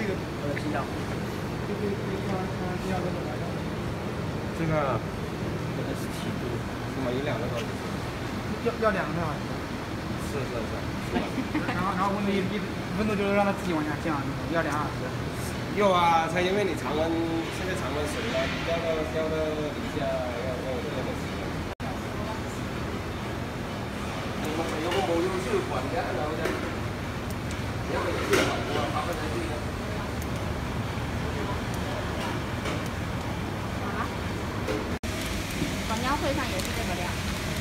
这个我的知道。 这个这个是7度，是吗？有2个多小时。 要2个多小时。 是。 然后温度就是让它自己往下降，要2小时。 有啊，它因为你常温，现在常温水了，你掉到底下要热的时间。有個冇要需要滾嘅，有隻，有個需要滾嘅話，8分鐘先。 广交会上也是这个量。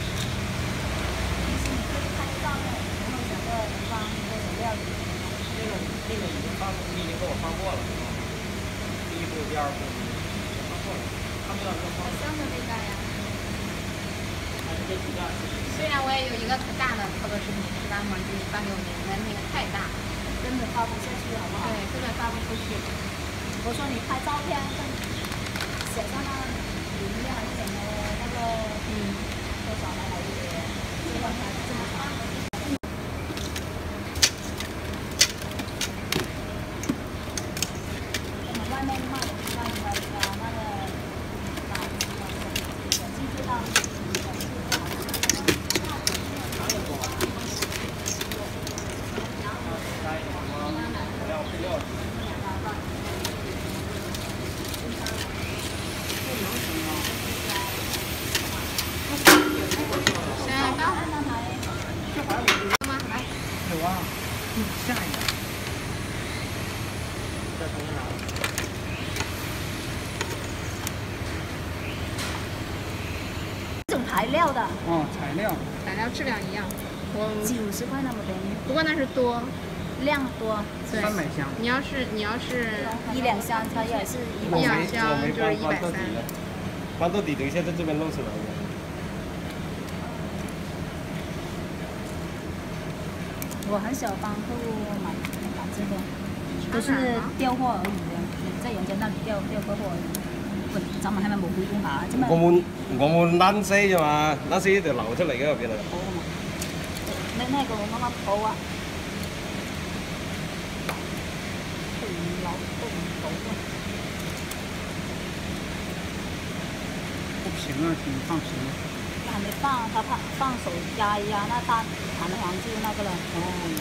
其实你可以看照片，然后整个放多少料理。 这个已经发，你已经给我发过了，第1步、第2步发过了，看不到这个方。 好香的味道呀！ 还是这几样。 虽然我也有一个可大的操作视频是把网剧发给我的，但那个太大， 根本发不下去，好不好？ 对，根本发不出去。 我说你拍照片，写上那里面还是什么那个多少来好一点，这样才这么发。外面卖那个小鸡知道。 有啊，下一个。 再重新拿。 这种材料的。 哦，材料质量一样。 90块那么便宜。 不过那是多， 量多。 对。 300箱。 你要是 1、2箱，它也是 1、2箱就是130。 翻到底，等一下在这边露出来的。 我很少帮客户买这个，都是调貨而已嘅，即係人家那裡調個貨而已。喂，咱們係咪冇回顧下？ 我冇撚死啫嘛，撚死就流出嚟嘅入邊啦。 好啊嘛，那個我啱啱好啊。 不行啊，挺放平了。 还没放，他放手压一压，那弹簧就那个了。 哦。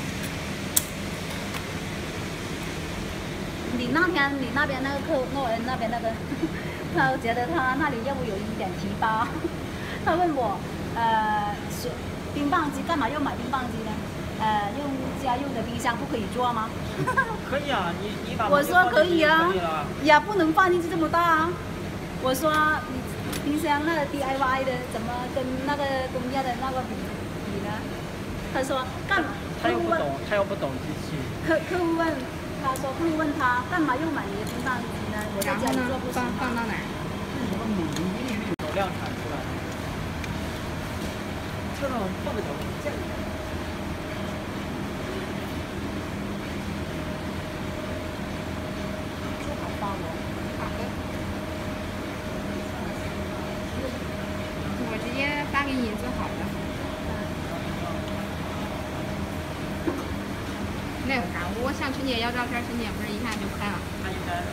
你那边那个诺恩那边那个，他觉得他那里业务有一点提高，他问我，冰棒机干嘛要买冰棒机呢？用家用的冰箱不可以做吗？ 可以啊，你把。 我说可以啊，也不能放进去这么大啊。我说你。冰箱那 DIY 的怎么跟那个工业的那个比呢？他说干嘛？ 他又不懂机器。 客户问，他说客户问他干嘛用买你的冰棒机呢？我在家里做不行吗？ 放到哪儿？ 有量产出来的。这种放不着，这样。 最好发我。 我直接发给你做好的。那有啥？我向陈姐要照片，陈姐不是一看就拍了。 她应该。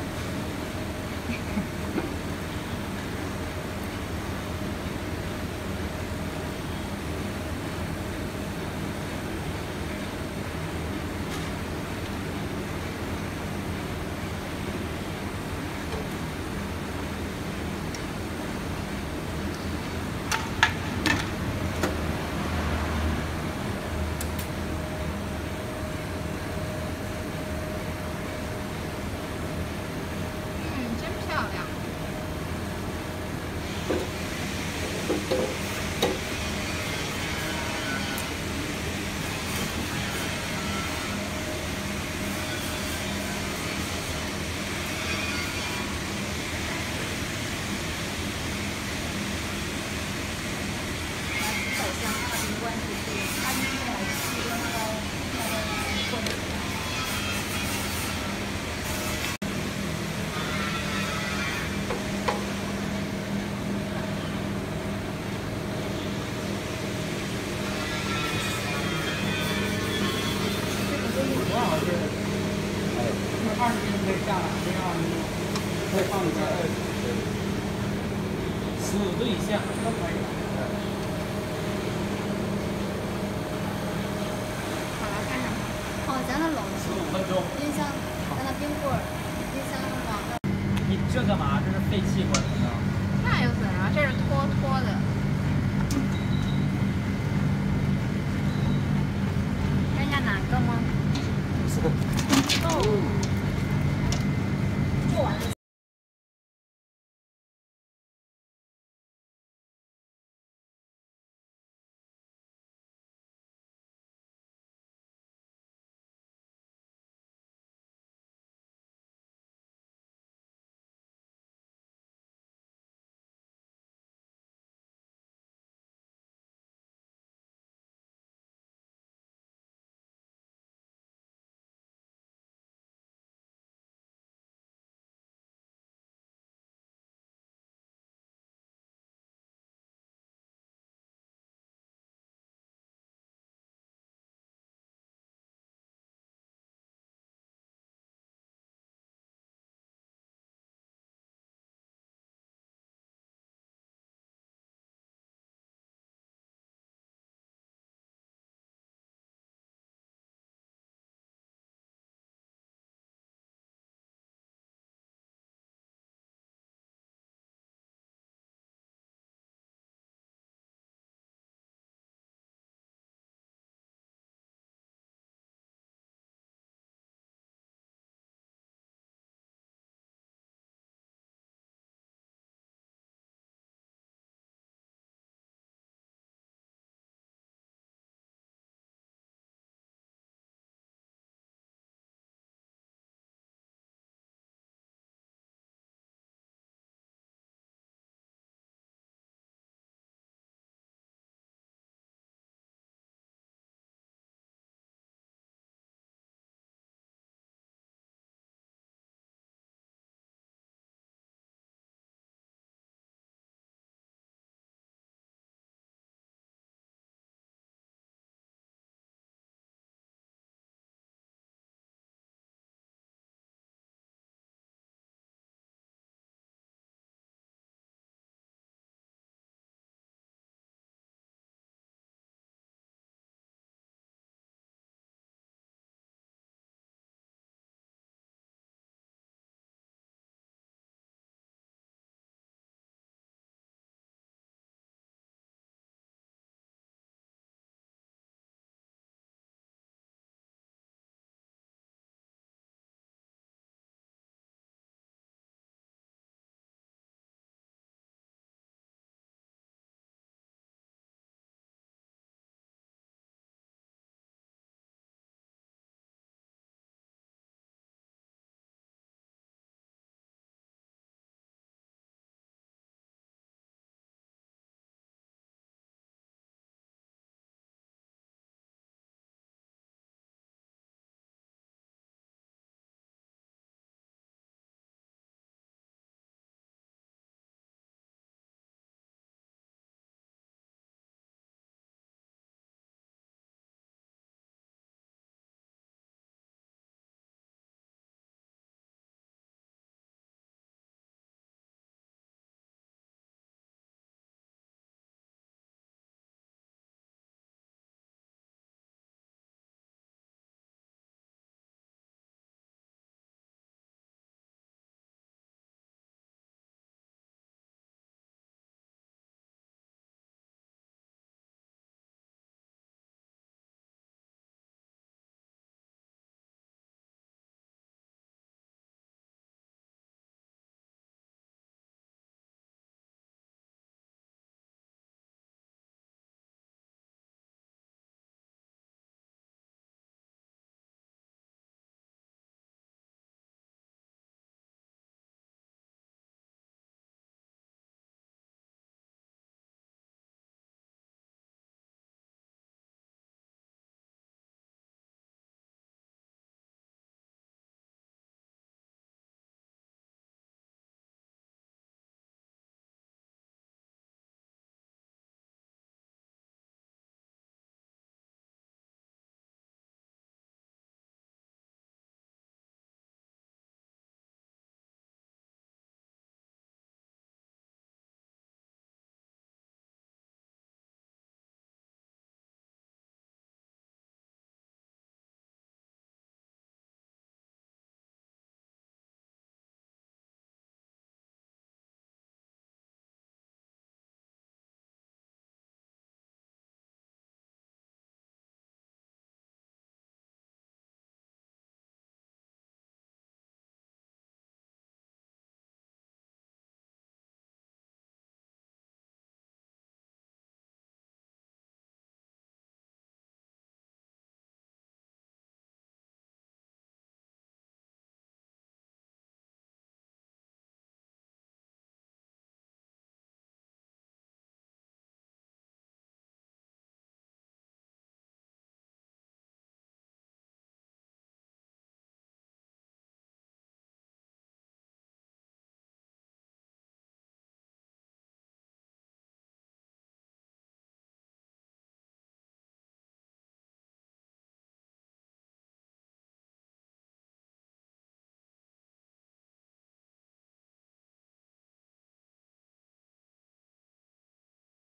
20斤可以下来，这样会放你在 15度以下都可以了。 好了，看什么？ 哦，咱的冷 ，15分钟。 冰箱，咱的冰棍儿，冰箱往那。 你这干嘛？这是废气或者怎么着？ 那又怎样？这是拖的。 人家哪个吗？ 是的。 哦。